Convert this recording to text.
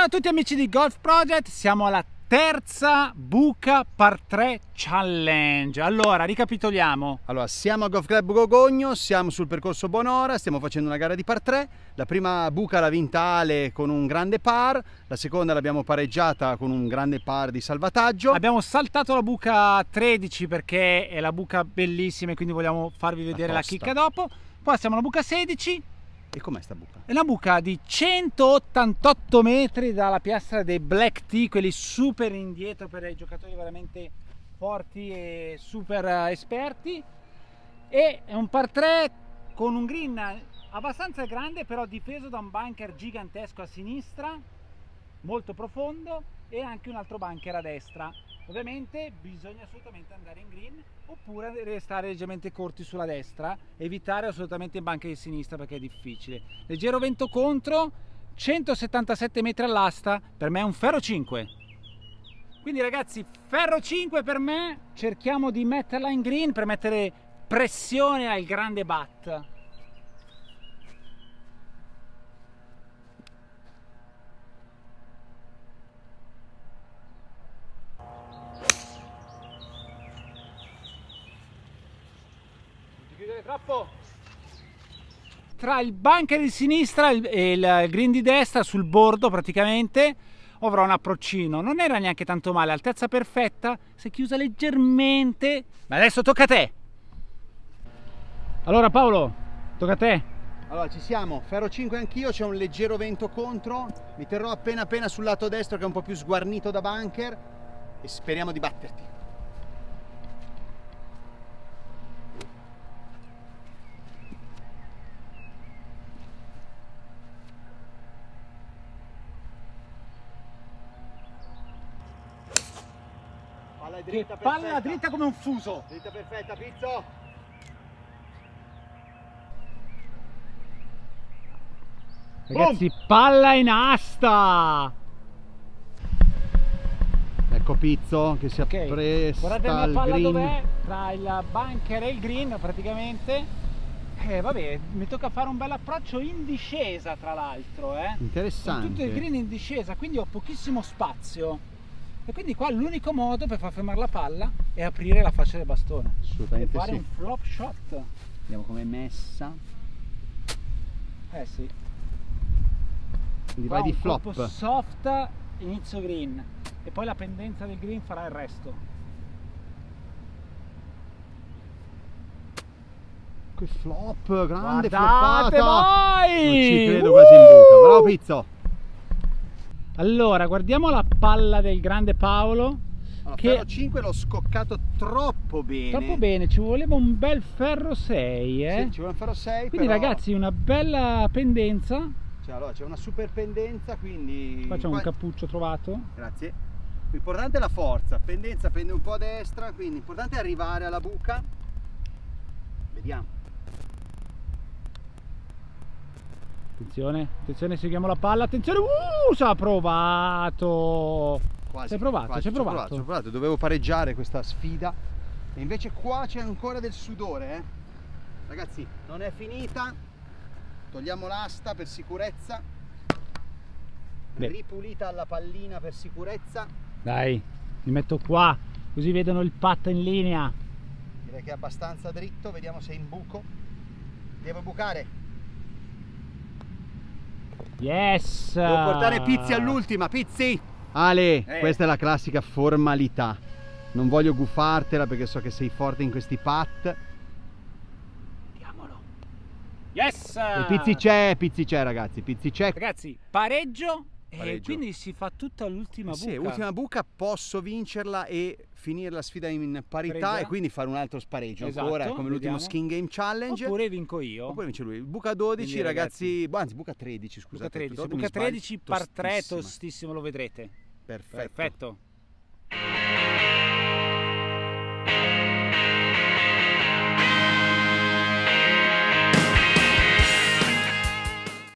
a tutti amici di Golf Project, siamo alla terza buca par 3 challenge. Allora, ricapitoliamo. Allora, siamo a Golf Club Borgogno, siamo sul percorso Bonora, stiamo facendo una gara di par 3. La prima buca l'ha vinta Ale con un grande par, la seconda l'abbiamo pareggiata con un grande par di salvataggio. Abbiamo saltato la buca 13 perché è la buca bellissima e quindi vogliamo farvi vedere la chicca dopo. Poi siamo alla buca 16. E com'è sta buca? È una buca di 188 metri dalla piastra dei Black Tee, quelli super indietro per i giocatori veramente forti e super esperti. E è un par 3 con un green abbastanza grande, però difeso da un bunker gigantesco a sinistra, molto profondo, e anche un altro bunker a destra. Ovviamente bisogna assolutamente andare in green oppure restare leggermente corti sulla destra, evitare assolutamente il bunker di sinistra perché è difficile. Leggero vento contro, 177 metri all'asta, per me è un ferro 5. Quindi ragazzi, ferro 5 per me, cerchiamo di metterla in green per mettere pressione al grande bat. Troppo. Tra il bunker di sinistra e il green di destra, sul bordo praticamente, avrò un approccino. Non era neanche tanto male, altezza perfetta, si è chiusa leggermente. Ma adesso tocca a te. Allora Paolo, tocca a te. Allora ci siamo, ferro 5 anch'io, c'è un leggero vento contro, mi terrò appena sul lato destro che è un po' più sguarnito da bunker e speriamo di batterti. Dritta, palla dritta come un fuso. Dritta perfetta, Pizzo. Ragazzi, palla in asta. Ecco Pizzo che si appresta. Guardate la al palla green. dov'è, tra il bunker e il green praticamente. Vabbè, mi tocca fare un bel approccio in discesa tra l'altro. Interessante. Con tutto il green in discesa, quindi ho pochissimo spazio. E quindi qua l'unico modo per far fermare la palla è aprire la fascia del bastone. Assolutamente e fare sì. un flop shot. Vediamo com'è messa. Sì. Quindi Qua vai di un flop. colpo soft, inizio green. E poi la pendenza del green farà il resto. Che flop, grande Guardate floppata. voi! Non ci credo quasi in buca. Bravo Pizzo. Allora, guardiamo la palla del grande Paolo. Allora, che ferro 5 l'ho scoccato troppo bene. Troppo bene, ci voleva un bel ferro 6, Sì, ci vuole un ferro 6. Quindi però... ragazzi, una bella pendenza. Allora, c'è una super pendenza, quindi... Qua c'è un cappuccio trovato. Grazie. L'importante è la forza. Pendenza pende un po' a destra, quindi l'importante è arrivare alla buca. Vediamo. Attenzione, attenzione, seguiamo la palla, attenzione, ci ha provato! Quasi, ci hai provato, quasi, ci hai ci ho provato. ci ho provato, dovevo pareggiare questa sfida e invece qua c'è ancora del sudore, Ragazzi, non è finita, togliamo l'asta per sicurezza, ripulita alla pallina per sicurezza. Dai, mi metto qua, così vedono il patto in linea. Direi che è abbastanza dritto, vediamo se è in buco. Devo bucare. Yes! Devo portare Pizzi all'ultima, Pizzi! Ale, questa è la classica formalità. Non voglio gufartela perché so che sei forte in questi putt. Vediamolo! Yes! E Pizzi c'è ragazzi, Pizzi c'è. Ragazzi, pareggio. E quindi si fa tutta l'ultima buca. Sì, ultima buca, posso vincerla e finire la sfida in parità e quindi fare un altro spareggio ancora, come l'ultimo Skin Game Challenge. Oppure vinco io. Oppure vince lui. Buca 12 quindi, ragazzi, anzi buca 13 scusate. Buca 13 par 3 tostissimo, lo vedrete. Perfetto.